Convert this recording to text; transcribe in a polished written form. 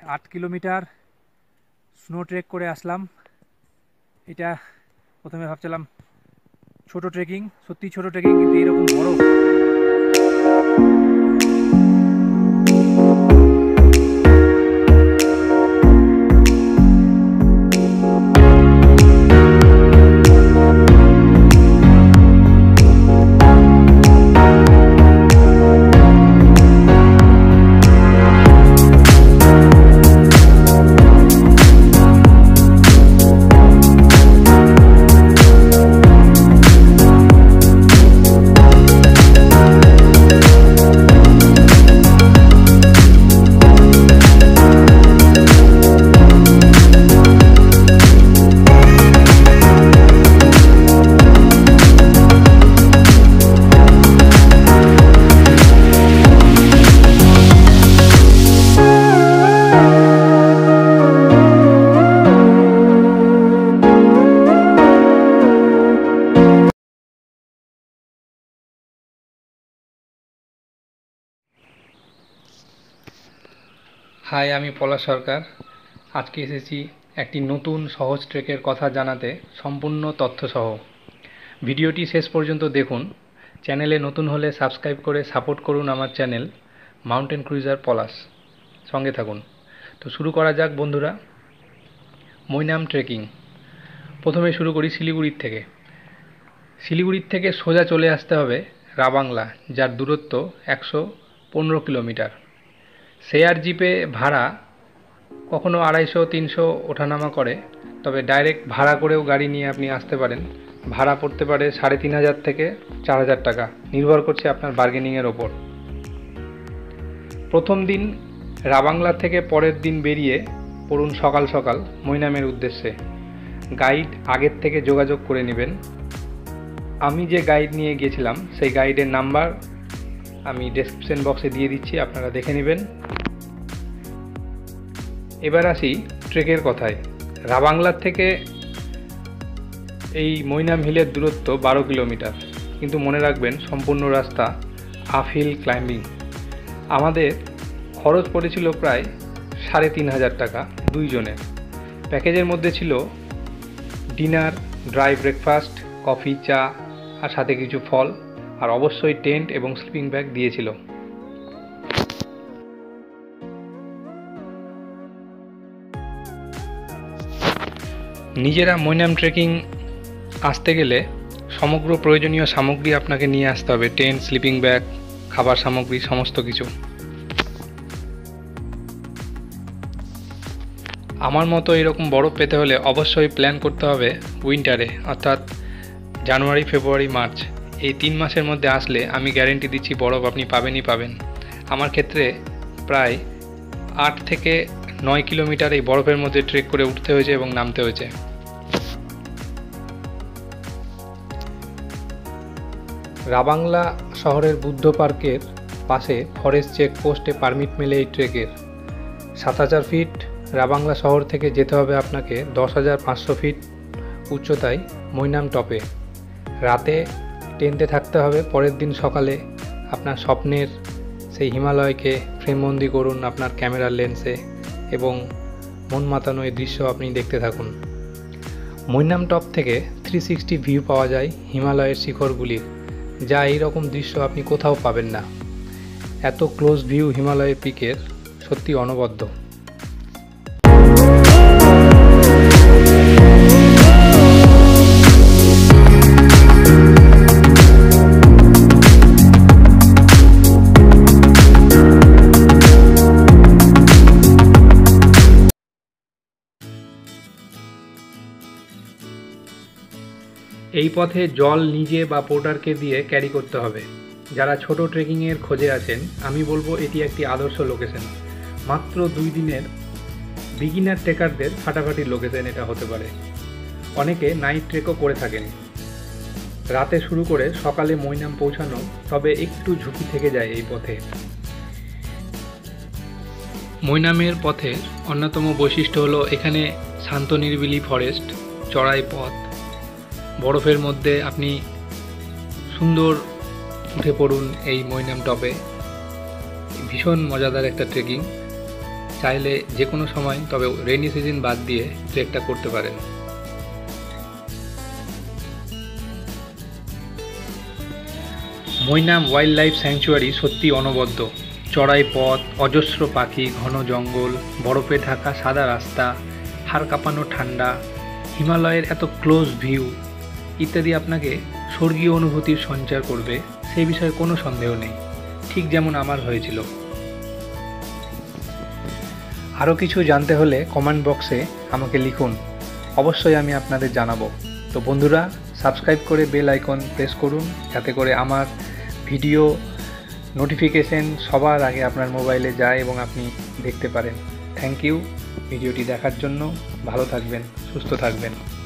8 kilometre snow trek করে আসলাম। এটা প্রথমে ভাবছিলাম ছোট ট্রেকিং, সত্যি ছোট ট্রেকিং, কিন্তু এরকম বড়। হাই, আমি পলাশ সরকার। আজকে এসেছি একটি নতুন সহজ ট্রেকের কথা জানাতে, সম্পূর্ণ তথ্যসহ। ভিডিওটি শেষ পর্যন্ত দেখুন। চ্যানেলে নতুন হলে সাবস্ক্রাইব করে সাপোর্ট করুন আমার চ্যানেল মাউন্টেন ক্রুজার পলাশ। সঙ্গে থাকুন। তো শুরু করা যাক বন্ধুরা। মৈনাম ট্রেকিং। প্রথমে শুরু করি শিলিগুড়ির থেকে। শিলিগুড়ির থেকে সোজা চলে আসতে হবে রাবাংলা, যার দূরত্ব 115 কিলোমিটার। শেয়ার জিপে ভাড়া কখনো 250-300 ওঠানামা করে, তবে ডাইরেক্ট ভাড়া করেও গাড়ি নিয়ে আপনি আসতে পারেন। ভাড়া পড়তে পারে 3500 থেকে 4000 টাকা, নির্ভর করছে আপনার বার্গেনিংয়ের ওপর। প্রথম দিন রাবাংলা থেকে পরের দিন বেরিয়ে পড়ুন সকাল সকাল মৈনামের উদ্দেশ্যে। গাইড আগের থেকে যোগাযোগ করে নেবেন। আমি যে গাইড নিয়ে গিয়েছিলাম সেই গাইডের নাম্বার আমি ডেসক্রিপশন বক্সে দিয়ে দিচ্ছি, আপনারা দেখে নেবেন। এবার আসি ট্রেকের কথায়। রাবাংলার থেকে এই মৈনাম হিলের দূরত্ব 12 কিলোমিটার, কিন্তু মনে রাখবেন সম্পূর্ণ রাস্তা আপহিল ক্লাইম্বিং। আমাদের খরচ পড়েছিল প্রায় 3500 টাকা দুইজনের। প্যাকেজের মধ্যে ছিল ডিনার, ড্রাই ব্রেকফাস্ট, কফি, চা আর সাথে কিছু ফল, আর অবশ্যই টেন্ট এবং স্লিপিং ব্যাগ দিয়েছিল। নিজেরা মৈনাম ট্রেকিং আসতে গেলে সমগ্র প্রয়োজনীয় সামগ্রী আপনাকে নিয়ে আসতে হবে। টেন্ট, স্লিপিং ব্যাগ, খাবার সামগ্রী, সমস্ত কিছু। আমার মতো এরকম বরফ পেতে হলে অবশ্যই প্ল্যান করতে হবে উইন্টারে, অর্থাৎ জানুয়ারি, ফেব্রুয়ারি, মার্চ। এই 3 মাসের মধ্যে আসলে আমি গ্যারেন্টি দিচ্ছি বরফ আপনি পাবেনই পাবেন। আমার ক্ষেত্রে প্রায় 8 থেকে 9 কিলোমিটার এই বরফের মধ্যে ট্রেক করে উঠতে হয়েছে এবং নামতে হয়েছে। রাবাংলা শহরের বুদ্ধ পার্কের পাশে ফরেস্ট চেকপোস্টে পারমিট মেলে এই ট্রেকের। 7000 ফিট রাবাংলা শহর থেকে যেতে হবে আপনাকে 10,500 ফিট উচ্চতায় মৈনাম টপে। রাতে টেন্টে থাকতে হবে। পরের দিন সকালে আপনার স্বপ্নের সেই হিমালয়কে ফ্রেমবন্দি করুন আপনার ক্যামেরার লেন্সে এবং মন মাতানো এই দৃশ্য আপনি দেখতে থাকুন। মৈনাম টপ থেকে 360 ভিউ পাওয়া যায় হিমালয়ের শিখরগুলির, যা এই রকম দৃশ্য আপনি কোথাও পাবেন না। এত ক্লোজ ভিউ হিমালয়ের পিকের সত্যি অনবদ্য। এই পথে জল নিজে বা পোর্টারকে দিয়ে ক্যারি করতে হবে। যারা ছোট ট্রেকিংয়ের খোঁজে আছেন, আমি বলবো এটি একটি আদর্শ লোকেশন। মাত্র 2 দিনের বিগিনার ট্রেকারদের ফাটাফাটি লোকেশন এটা হতে পারে। অনেকে নাইট ট্রেকও করে থাকেন। রাতে শুরু করে সকালে মৈনাম পৌঁছানো, তবে একটু ঝুঁকি থেকে যায় এই পথে। মৈনামের পথের অন্যতম বৈশিষ্ট্য হলো এখানে শান্ত নিরিবিলি ফরেস্ট, চড়াই পথ, বরফের মধ্যে আপনি সুন্দর উঠে পড়ুন এই মৈনাম টপে। ভীষণ মজাদার একটা ট্রেকিং। চাইলে যে কোনো সময়, তবে রেইনি সিজন বাদ দিয়ে ট্রেকটা করতে পারেন। মৈনাম ওয়াইল্ড লাইফ স্যাংচুয়ারি সত্যি অনবদ্য। চড়াই পথ, অজস্র পাখি, ঘন জঙ্গল, বরফে ঢাকা সাদা রাস্তা, হাড় কাঁপানো ঠান্ডা, হিমালয়ের এত ক্লোজ ভিউ ইত্যাদি আপনাকে স্বর্গীয় অনুভূতির সঞ্চার করবে, সেই বিষয়ে কোনো সন্দেহ নেই, ঠিক যেমন আমার হয়েছিল। আরও কিছু জানতে হলে কমেন্ট বক্সে আমাকে লিখুন, অবশ্যই আমি আপনাদের জানাবো। তো বন্ধুরা, সাবস্ক্রাইব করে বেল আইকন প্রেস করুন, যাতে করে আমার ভিডিও নোটিফিকেশন সবার আগে আপনার মোবাইলে যায় এবং আপনি দেখতে পারেন। থ্যাংক ইউ ভিডিওটি দেখার জন্য। ভালো থাকবেন, সুস্থ থাকবেন।